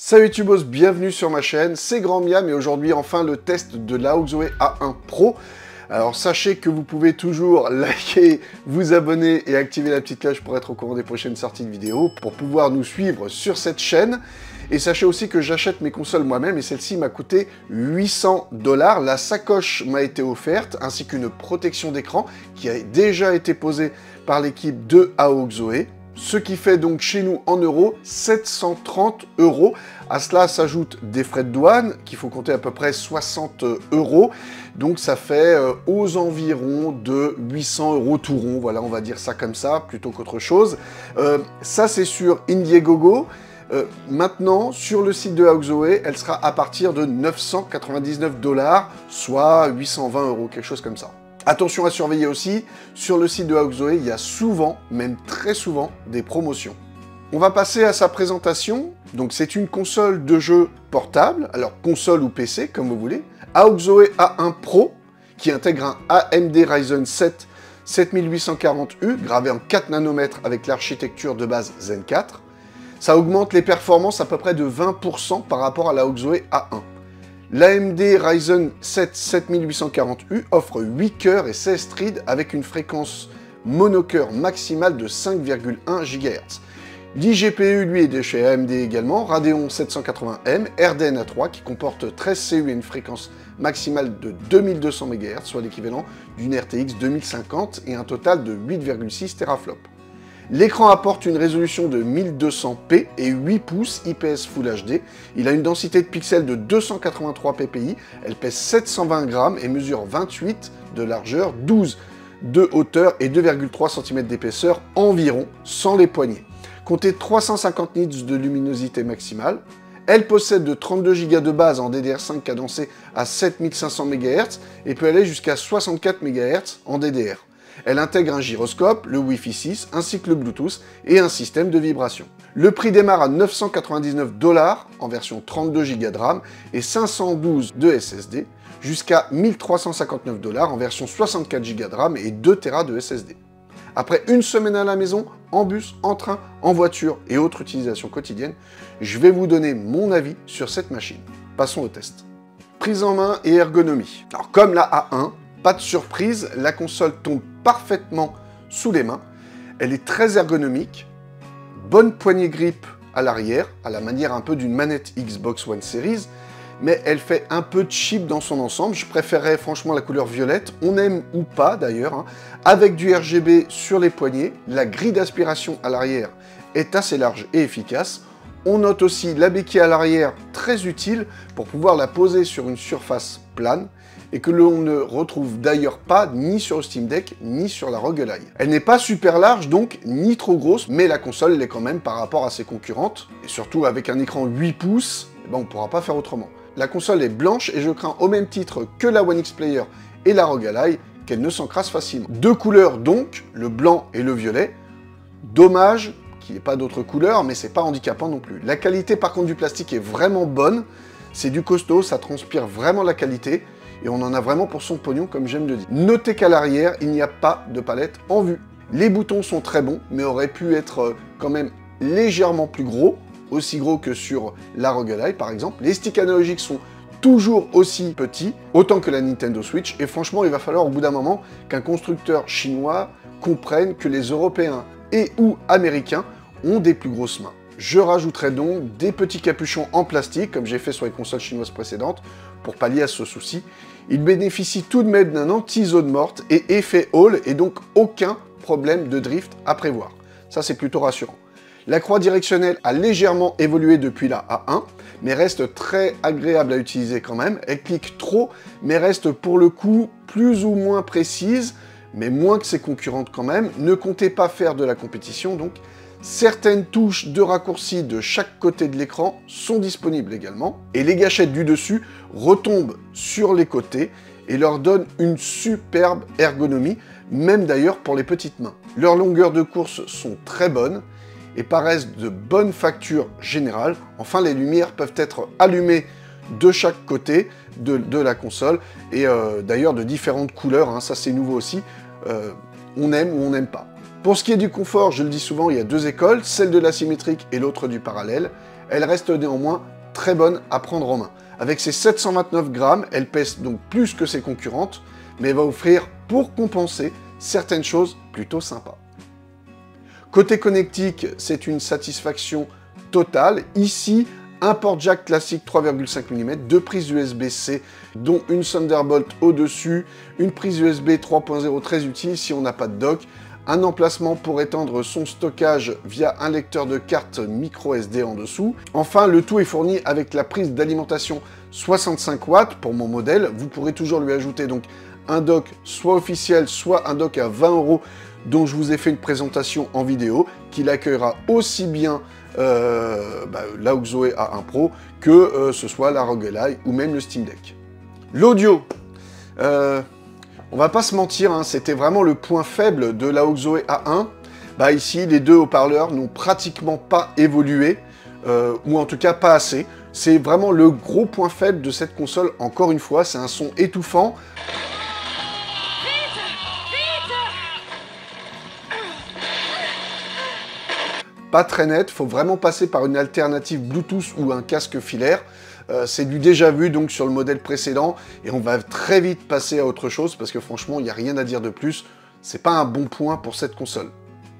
Salut YouTubers, bienvenue sur ma chaîne, c'est Grand Miam et aujourd'hui enfin le test de l'AOG Zoe A1 Pro. Alors sachez que vous pouvez toujours liker, vous abonner et activer la petite cloche pour être au courant des prochaines sorties de vidéos, pour pouvoir nous suivre sur cette chaîne. Et sachez aussi que j'achète mes consoles moi-même et celle-ci m'a coûté 800 $. La sacoche m'a été offerte ainsi qu'une protection d'écran qui a déjà été posée par l'équipe de AOG Zoe. Ce qui fait donc chez nous en euros 730 €. À cela s'ajoutent des frais de douane qu'il faut compter à peu près 60 €. Donc ça fait aux environs de 800 € tout rond. Voilà, on va dire ça comme ça plutôt qu'autre chose. Ça c'est sur Indiegogo. Maintenant, sur le site de AOG Zoe, elle sera à partir de 999 $, soit 820 €, quelque chose comme ça. Attention à surveiller aussi, sur le site de AOG Zoe, il y a souvent, même très souvent, des promotions. On va passer à sa présentation. Donc c'est une console de jeu portable, alors console ou PC, comme vous voulez. AOG Zoe A1 Pro, qui intègre un AMD Ryzen 7 7840U, gravé en 4 nanomètres avec l'architecture de base Zen 4. Ça augmente les performances à peu près de 20% par rapport à la AOG Zoe A1. L'AMD Ryzen 7 7840U offre 8 cœurs et 16 threads avec une fréquence monocœur maximale de 5,1 GHz. L'IGPU, lui, est de chez AMD également, Radeon 780M, RDNA3, qui comporte 13 CPU et une fréquence maximale de 2200 MHz, soit l'équivalent d'une RTX 2050 et un total de 8,6 teraflops. L'écran apporte une résolution de 1200p et 8 pouces IPS Full HD. Il a une densité de pixels de 283 ppi, elle pèse 720 grammes et mesure 28 de largeur, 12 de hauteur et 2,3 cm d'épaisseur environ, sans les poignées. Comptez 350 nits de luminosité maximale. Elle possède de 32 Go de base en DDR5 cadencé à 7500 MHz et peut aller jusqu'à 64 MHz en DDR. Elle intègre un gyroscope, le Wi-Fi 6, ainsi que le Bluetooth et un système de vibration. Le prix démarre à 999 $ en version 32 Go de RAM et 512 de SSD, jusqu'à 1359 $ en version 64 Go de RAM et 2 Tera de SSD. Après une semaine à la maison, en bus, en train, en voiture et autres utilisations quotidiennes, je vais vous donner mon avis sur cette machine. Passons au test. Prise en main et ergonomie. Alors comme la A1, pas de surprise, la console tombe parfaitement sous les mains. Elle est très ergonomique, bonne poignée grip à l'arrière, à la manière un peu d'une manette Xbox One Series, mais elle fait un peu cheap dans son ensemble. Je préférerais franchement la couleur violette, on aime ou pas d'ailleurs, hein. Avec du RGB sur les poignets, la grille d'aspiration à l'arrière est assez large et efficace. On note aussi la béquille à l'arrière, très utile pour pouvoir la poser sur une surface plane, et que l'on ne retrouve d'ailleurs pas ni sur le Steam Deck, ni sur la ROG Ally. Elle n'est pas super large, donc ni trop grosse, mais la console l'est quand même par rapport à ses concurrentes, et surtout avec un écran 8 pouces, on ne pourra pas faire autrement. La console est blanche, et je crains au même titre que la One X Player et la ROG Ally, qu'elle ne s'encrasse facilement. Deux couleurs donc, le blanc et le violet. Dommage qu'il n'y ait pas d'autres couleurs, mais c'est pas handicapant non plus. La qualité par contre du plastique est vraiment bonne, c'est du costaud, ça transpire vraiment la qualité, et on en a vraiment pour son pognon, comme j'aime le dire. Notez qu'à l'arrière, il n'y a pas de palette en vue. Les boutons sont très bons, mais auraient pu être quand même légèrement plus gros, aussi gros que sur la ROG Ally par exemple. Les sticks analogiques sont toujours aussi petits, autant que la Nintendo Switch, et franchement, il va falloir au bout d'un moment qu'un constructeur chinois comprenne que les Européens et ou Américains ont des plus grosses mains. Je rajouterai donc des petits capuchons en plastique, comme j'ai fait sur les consoles chinoises précédentes, pour pallier à ce souci. Il bénéficie tout de même d'un anti-zone morte et effet Hall, et donc aucun problème de drift à prévoir. Ça, c'est plutôt rassurant. La croix directionnelle a légèrement évolué depuis la A1, mais reste très agréable à utiliser quand même. Elle clique trop, mais reste pour le coup plus ou moins précise, mais moins que ses concurrentes quand même. Ne comptez pas faire de la compétition, donc. Certaines touches de raccourci de chaque côté de l'écran sont disponibles également, et les gâchettes du dessus retombent sur les côtés et leur donnent une superbe ergonomie, même d'ailleurs pour les petites mains. Leurs longueurs de course sont très bonnes et paraissent de bonne facture générale. Enfin, les lumières peuvent être allumées de chaque côté de la console, et d'ailleurs de différentes couleurs, hein, ça c'est nouveau aussi, on aime ou on n'aime pas. Pour ce qui est du confort, je le dis souvent, il y a deux écoles, celle de l'asymétrique et l'autre du parallèle. Elle reste néanmoins très bonne à prendre en main. Avec ses 729 grammes, elle pèse donc plus que ses concurrentes, mais va offrir, pour compenser, certaines choses plutôt sympas. Côté connectique, c'est une satisfaction totale. Ici, un port jack classique 3,5 mm, deux prises USB-C, dont une Thunderbolt au-dessus, une prise USB 3.0 très utile si on n'a pas de dock, un emplacement pour étendre son stockage via un lecteur de carte micro SD en dessous. Enfin, le tout est fourni avec la prise d'alimentation 65 watts pour mon modèle. Vous pourrez toujours lui ajouter donc un dock soit officiel, soit un dock à 20 € dont je vous ai fait une présentation en vidéo, qui accueillera aussi bien l'AUX Zoe A1 Pro que ce soit la ROG Ally ou même le Steam Deck. L'audio, on va pas se mentir, hein, c'était vraiment le point faible de l'AUX Zoe A1. Ici, les deux haut-parleurs n'ont pratiquement pas évolué, ou en tout cas pas assez. C'est vraiment le gros point faible de cette console, encore une fois, c'est un son étouffant. Pas très net, faut vraiment passer par une alternative Bluetooth ou un casque filaire. C'est du déjà vu donc sur le modèle précédent et on va très vite passer à autre chose parce que franchement, il n'y a rien à dire de plus. C'est pas un bon point pour cette console.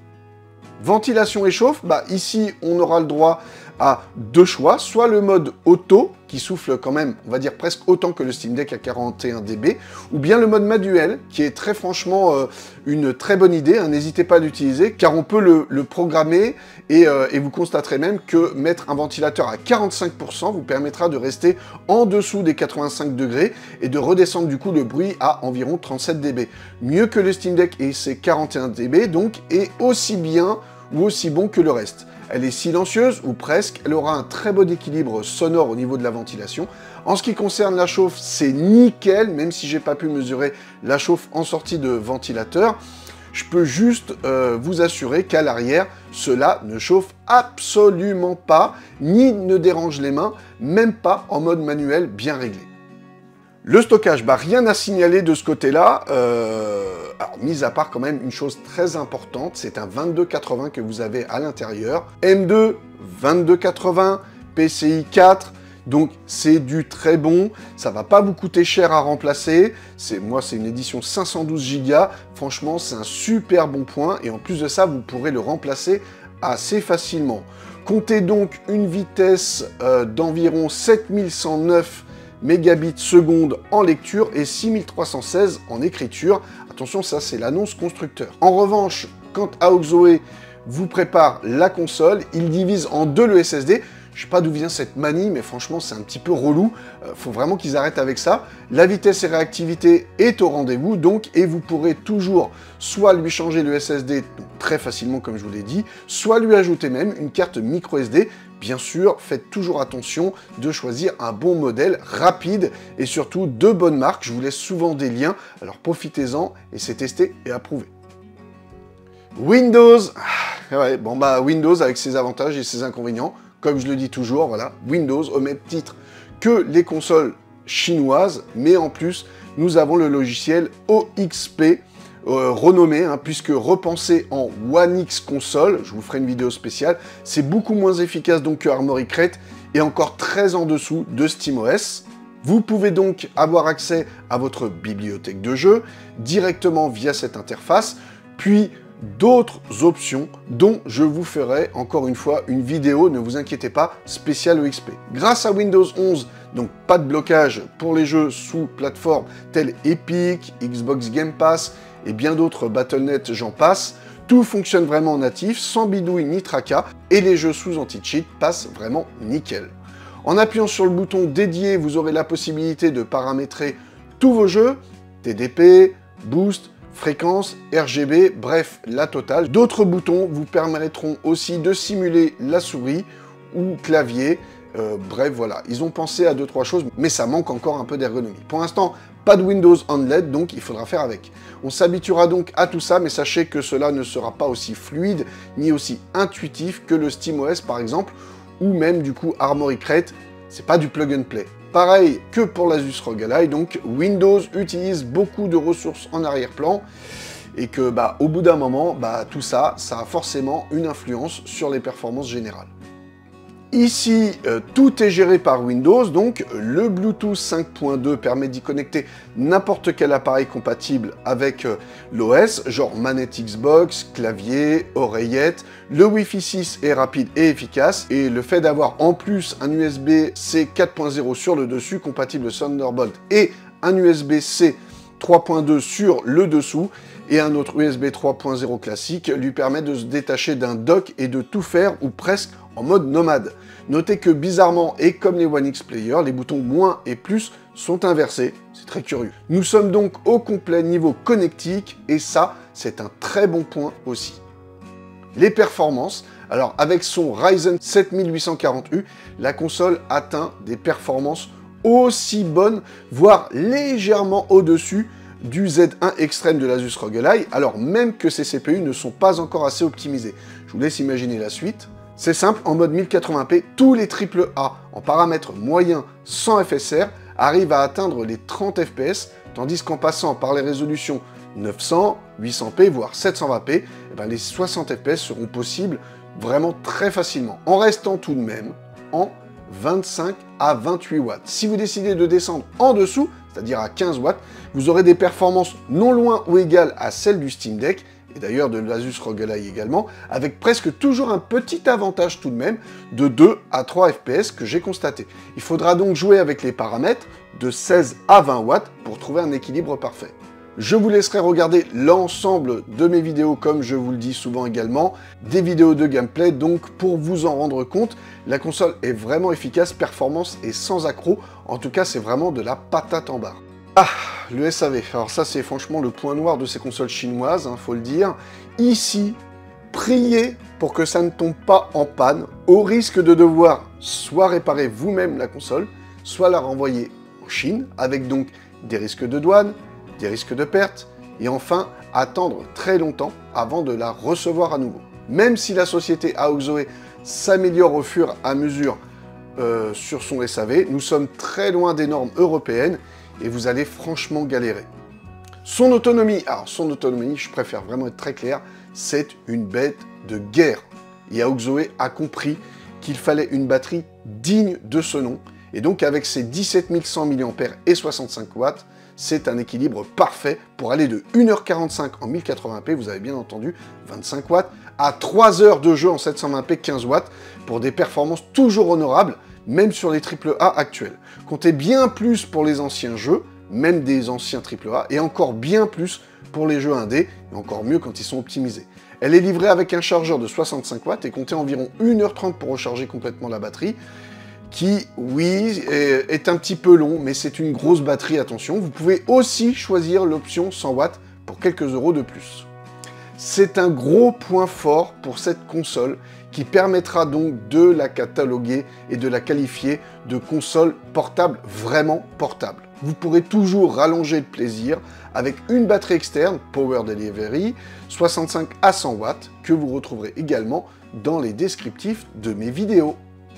Ventilation et chauffe, ici on aura le droit à deux choix, soit le mode auto, qui souffle quand même, on va dire presque autant que le Steam Deck à 41 dB, ou bien le mode manuel, qui est très franchement une très bonne idée, hein, n'hésitez pas à l'utiliser, car on peut le programmer, et vous constaterez même que mettre un ventilateur à 45% vous permettra de rester en dessous des 85 degrés, et de redescendre du coup le bruit à environ 37 dB. Mieux que le Steam Deck et ses 41 dB, donc, et aussi bien ou aussi bon que le reste. Elle est silencieuse, ou presque, elle aura un très bon équilibre sonore au niveau de la ventilation. En ce qui concerne la chauffe, c'est nickel, même si j'ai pas pu mesurer la chauffe en sortie de ventilateur. Je peux juste vous assurer qu'à l'arrière, cela ne chauffe absolument pas, ni ne dérange les mains, même pas en mode manuel bien réglé. Le stockage, rien à signaler de ce côté-là, alors mis à part quand même une chose très importante, c'est un 2280 que vous avez à l'intérieur, M2, 2280, PCI 4, donc c'est du très bon, ça va pas vous coûter cher à remplacer, moi c'est une édition 512 Go, franchement c'est un super bon point, et en plus de ça, vous pourrez le remplacer assez facilement. Comptez donc une vitesse d'environ 7109 mégabits seconde en lecture et 6316 en écriture. Attention, ça c'est l'annonce constructeur. En revanche, quand AUX Zoe vous prépare la console, il divise en deux le SSD. Je sais pas d'où vient cette manie, mais franchement c'est un petit peu relou. Faut vraiment qu'ils arrêtent avec ça. La vitesse et réactivité est au rendez-vous donc, et vous pourrez toujours soit lui changer le SSD donc, très facilement comme je vous l'ai dit, soit lui ajouter même une carte micro SD. Bien sûr, faites toujours attention de choisir un bon modèle rapide et surtout de bonnes marques. Je vous laisse souvent des liens, alors profitez-en et c'est testé et approuvé. Windows, ouais, Windows avec ses avantages et ses inconvénients. Comme je le dis toujours, voilà, Windows au même titre que les consoles chinoises, mais en plus, nous avons le logiciel OXP, renommé, hein, puisque repensé en One X console, je vous ferai une vidéo spéciale, c'est beaucoup moins efficace donc que Armoury Crate, et encore très en dessous de SteamOS. Vous pouvez donc avoir accès à votre bibliothèque de jeux directement via cette interface, puis d'autres options dont je vous ferai encore une fois une vidéo, ne vous inquiétez pas, spéciale OXP. Grâce à Windows 11, donc pas de blocage pour les jeux sous plateforme tels Epic, Xbox Game Pass et bien d'autres Battle.net, j'en passe, tout fonctionne vraiment en natif, sans bidouille ni tracas, et les jeux sous anti-cheat passent vraiment nickel. En appuyant sur le bouton dédié, vous aurez la possibilité de paramétrer tous vos jeux, TDP, Boost, fréquence, RGB, bref, la totale. D'autres boutons vous permettront aussi de simuler la souris ou clavier. Bref, voilà, ils ont pensé à 2-3 choses, mais ça manque encore un peu d'ergonomie. Pour l'instant, pas de Windows on LED, donc il faudra faire avec. On s'habituera donc à tout ça, mais sachez que cela ne sera pas aussi fluide, ni aussi intuitif que le SteamOS par exemple, ou même du coup Armoury Crate, c'est pas du plug and play. Pareil que pour l'Asus ROG Ally, donc Windows utilise beaucoup de ressources en arrière-plan, et que au bout d'un moment, tout ça, ça a forcément une influence sur les performances générales. Ici, tout est géré par Windows, donc le Bluetooth 5.2 permet d'y connecter n'importe quel appareil compatible avec l'OS, genre manette Xbox, clavier, oreillette. Le Wi-Fi 6 est rapide et efficace, et le fait d'avoir en plus un USB-C 4.0 sur le dessus, compatible Thunderbolt, et un USB-C 3.2 sur le dessous, et un autre USB 3.0 classique, lui permet de se détacher d'un dock et de tout faire, ou presque, en mode nomade. Notez que bizarrement, et comme les One X Player, les boutons moins et plus sont inversés. C'est très curieux. Nous sommes donc au complet niveau connectique, et ça, c'est un très bon point aussi. Les performances. Alors, avec son Ryzen 7840U, la console atteint des performances aussi bonnes, voire légèrement au-dessus du Z1 Extreme de l'Asus ROG Ally, alors même que ces CPU ne sont pas encore assez optimisés. Je vous laisse imaginer la suite. C'est simple, en mode 1080p, tous les AAA en paramètres moyens sans FSR arrivent à atteindre les 30 fps, tandis qu'en passant par les résolutions 900, 800p, voire 720p, eh ben les 60 fps seront possibles vraiment très facilement, en restant tout de même en 25 à 28 watts. Si vous décidez de descendre en dessous, c'est-à-dire à 15 watts, vous aurez des performances non loin ou égales à celles du Steam Deck, et d'ailleurs de l'Asus ROG Ally également, avec presque toujours un petit avantage tout de même de 2 à 3 fps que j'ai constaté. Il faudra donc jouer avec les paramètres de 16 à 20 watts pour trouver un équilibre parfait. Je vous laisserai regarder l'ensemble de mes vidéos, comme je vous le dis souvent également, des vidéos de gameplay, donc pour vous en rendre compte, la console est vraiment efficace, performance et sans accroc, en tout cas c'est vraiment de la patate en barre. Ah, le SAV, alors ça c'est franchement le point noir de ces consoles chinoises, hein, faut le dire. Ici, priez pour que ça ne tombe pas en panne, au risque de devoir soit réparer vous-même la console, soit la renvoyer en Chine, avec donc des risques de douane, des risques de perte, et enfin attendre très longtemps avant de la recevoir à nouveau. Même si la société Aozoe s'améliore au fur et à mesure sur son SAV, nous sommes très loin des normes européennes, et vous allez franchement galérer. Son autonomie, alors son autonomie, je préfère vraiment être très clair, c'est une bête de guerre. Et Aozoe a compris qu'il fallait une batterie digne de ce nom, et donc avec ses 17 100 mAh et 65 watts, c'est un équilibre parfait pour aller de 1h45 en 1080p, vous avez bien entendu, 25 watts, à 3 heures de jeu en 720p, 15 watts, pour des performances toujours honorables, même sur les AAA actuels. Comptez bien plus pour les anciens jeux, même des anciens AAA, et encore bien plus pour les jeux indés, et encore mieux quand ils sont optimisés. Elle est livrée avec un chargeur de 65 watts et comptez environ 1h30 pour recharger complètement la batterie, qui, oui, est un petit peu long, mais c'est une grosse batterie, attention. Vous pouvez aussi choisir l'option 100 watts pour quelques euros de plus. C'est un gros point fort pour cette console qui permettra donc de la cataloguer et de la qualifier de console portable vraiment portable. Vous pourrez toujours rallonger le plaisir avec une batterie externe Power Delivery 65 à 100 watts que vous retrouverez également dans les descriptifs de mes vidéos.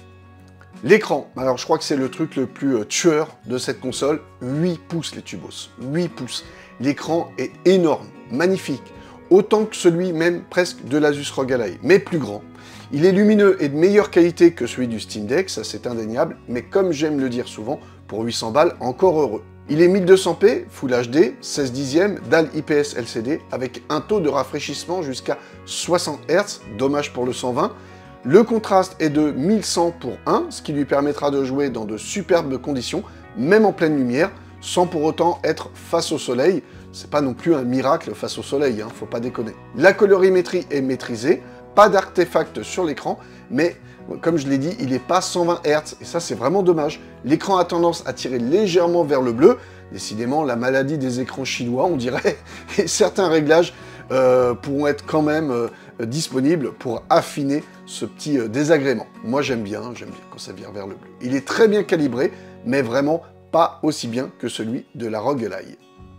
L'écran, alors je crois que c'est le truc le plus tueur de cette console, 8 pouces les tubos, 8 pouces. L'écran est énorme, magnifique, autant que celui même presque de l'Asus ROG Ally, mais plus grand. Il est lumineux et de meilleure qualité que celui du Steam Deck, ça c'est indéniable, mais comme j'aime le dire souvent, pour 800 balles, encore heureux. Il est 1200p, Full HD, 16 dixièmes, dalle IPS LCD, avec un taux de rafraîchissement jusqu'à 60 Hz, dommage pour le 120. Le contraste est de 1100 pour 1, ce qui lui permettra de jouer dans de superbes conditions, même en pleine lumière, sans pour autant être face au soleil. C'est pas non plus un miracle face au soleil, hein, faut pas déconner. La colorimétrie est maîtrisée, pas d'artefact sur l'écran, mais comme je l'ai dit, il n'est pas 120 Hz, et ça c'est vraiment dommage. L'écran a tendance à tirer légèrement vers le bleu, décidément la maladie des écrans chinois on dirait, et certains réglages pourront être quand même disponibles pour affiner ce petit désagrément. Moi j'aime bien quand ça vire vers le bleu. Il est très bien calibré, mais vraiment pas aussi bien que celui de la ROG Ally.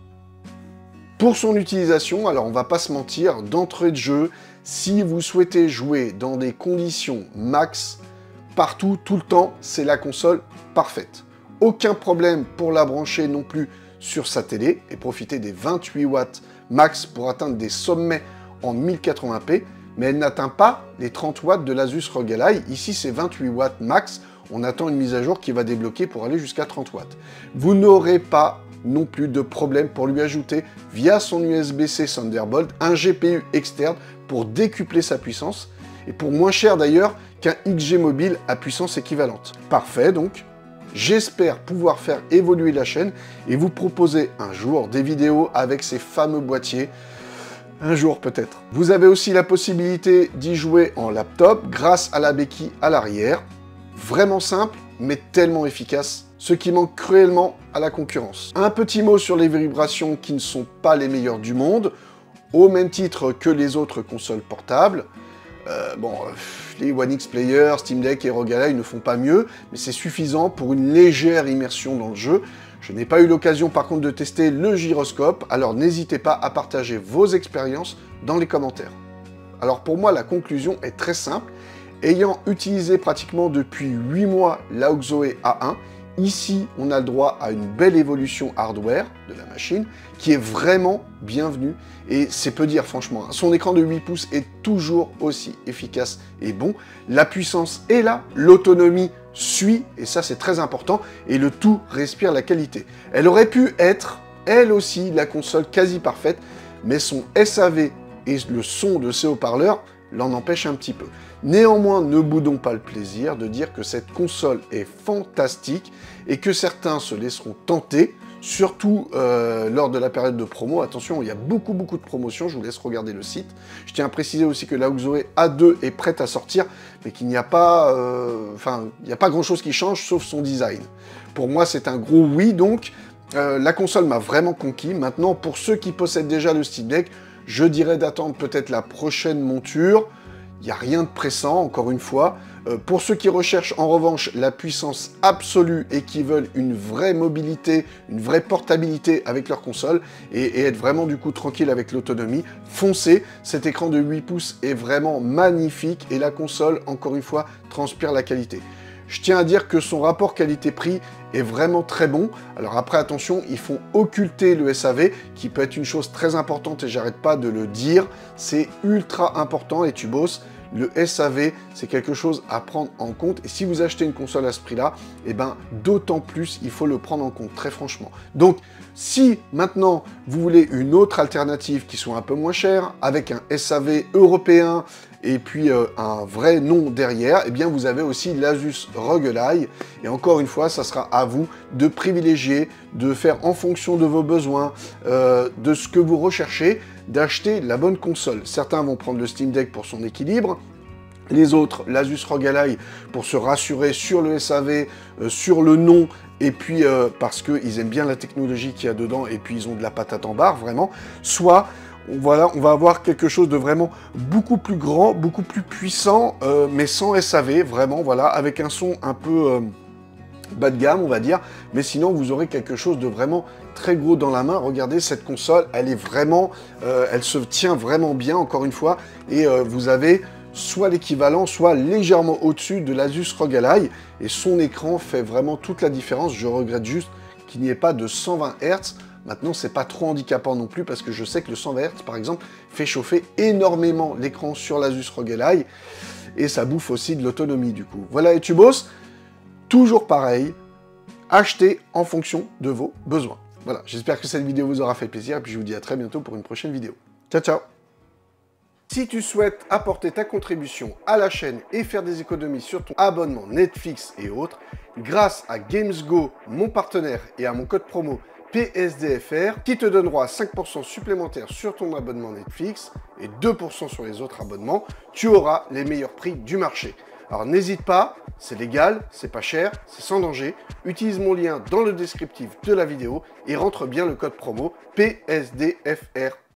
Pour son utilisation, alors on va pas se mentir, d'entrée de jeu, si vous souhaitez jouer dans des conditions max, partout, tout le temps, c'est la console parfaite. Aucun problème pour la brancher non plus sur sa télé et profiter des 28 watts max pour atteindre des sommets en 1080p. mais elle n'atteint pas les 30 watts de l'Asus ROG Ally. Ici, c'est 28 watts max. On attend une mise à jour qui va débloquer pour aller jusqu'à 30 watts. Vous n'aurez pas non plus de problème pour lui ajouter, via son USB-C Thunderbolt, un GPU externe pour décupler sa puissance, et pour moins cher d'ailleurs qu'un XG mobile à puissance équivalente. Parfait donc. J'espère pouvoir faire évoluer la chaîne et vous proposer un jour des vidéos avec ces fameux boîtiers. Un jour peut-être. Vous avez aussi la possibilité d'y jouer en laptop grâce à la béquille à l'arrière. Vraiment simple, mais tellement efficace, ce qui manque cruellement à la concurrence. Un petit mot sur les vibrations qui ne sont pas les meilleures du monde, au même titre que les autres consoles portables. Les One X Player, Steam Deck et ROG Ally ne font pas mieux, mais c'est suffisant pour une légère immersion dans le jeu. Je n'ai pas eu l'occasion par contre de tester le gyroscope, alors n'hésitez pas à partager vos expériences dans les commentaires. Alors pour moi, la conclusion est très simple. Ayant utilisé pratiquement depuis 8 mois l'AUXOE A1, ici on a le droit à une belle évolution hardware de la machine qui est vraiment bienvenue et c'est peu dire franchement. Son écran de 8 pouces est toujours aussi efficace et bon. La puissance est là, l'autonomie suit et ça c'est très important et le tout respire la qualité. Elle aurait pu être elle aussi la console quasi parfaite mais son SAV et le son de ses haut-parleurs l'en empêche un petit peu. Néanmoins, ne boudons pas le plaisir de dire que cette console est fantastique et que certains se laisseront tenter, surtout lors de la période de promo. Attention, il y a beaucoup de promotions, je vous laisse regarder le site. Je tiens à préciser aussi que l'AUXOE A2 est prête à sortir, mais qu'il n'y a pas, il n'y a pas grand-chose qui change sauf son design. Pour moi, c'est un gros oui, donc la console m'a vraiment conquis. Maintenant, pour ceux qui possèdent déjà le Steam Deck, je dirais d'attendre peut-être la prochaine monture. Il n'y a rien de pressant, encore une fois. Pour ceux qui recherchent en revanche la puissance absolue et qui veulent une vraie mobilité, une vraie portabilité avec leur console et être vraiment du coup tranquille avec l'autonomie, foncez. Cet écran de 8 pouces est vraiment magnifique et la console, encore une fois, transpire la qualité. Je tiens à dire que son rapport qualité-prix est vraiment très bon. Alors après, attention, ils font occulter le SAV, qui peut être une chose très importante et j'arrête pas de le dire. C'est ultra important et tu bosses. Le SAV, c'est quelque chose à prendre en compte. Et si vous achetez une console à ce prix-là, eh ben, d'autant plus, il faut le prendre en compte, très franchement. Donc, si maintenant, vous voulez une autre alternative qui soit un peu moins chère, avec un SAV européen, et puis un vrai nom derrière, eh bien vous avez aussi l'Asus ROG Ally. Et encore une fois, ça sera à vous de privilégier, de faire en fonction de vos besoins, de ce que vous recherchez, d'acheter la bonne console. Certains vont prendre le Steam Deck pour son équilibre, les autres, l'Asus ROG Ally, pour se rassurer sur le SAV, sur le nom, et puis parce qu'ils aiment bien la technologie qu'il y a dedans, et puis ils ont de la patate en barre, vraiment. Soit voilà, on va avoir quelque chose de vraiment beaucoup plus grand, beaucoup plus puissant, mais sans SAV, vraiment, voilà, avec un son un peu bas de gamme, on va dire, mais sinon, vous aurez quelque chose de vraiment très gros dans la main. Regardez, cette console, elle est vraiment, elle se tient vraiment bien, encore une fois, et vous avez soit l'équivalent, soit légèrement au-dessus de l'Asus ROG Ally, et son écran fait vraiment toute la différence. Je regrette juste qu'il n'y ait pas de 120 Hz. Maintenant, c'est pas trop handicapant non plus parce que je sais que le 120 Hz, par exemple, fait chauffer énormément l'écran sur l'Asus ROG Ally et ça bouffe aussi de l'autonomie du coup. Voilà les tubos, toujours pareil, achetez en fonction de vos besoins. Voilà, j'espère que cette vidéo vous aura fait plaisir et puis je vous dis à très bientôt pour une prochaine vidéo. Ciao, ciao! Si tu souhaites apporter ta contribution à la chaîne et faire des économies sur ton abonnement Netflix et autres, grâce à GamesGo, mon partenaire, et à mon code promo PSDFR, qui te donnera 5% supplémentaires sur ton abonnement Netflix et 2% sur les autres abonnements, tu auras les meilleurs prix du marché. Alors n'hésite pas, c'est légal, c'est pas cher, c'est sans danger. Utilise mon lien dans le descriptif de la vidéo et rentre bien le code promo PSDFR.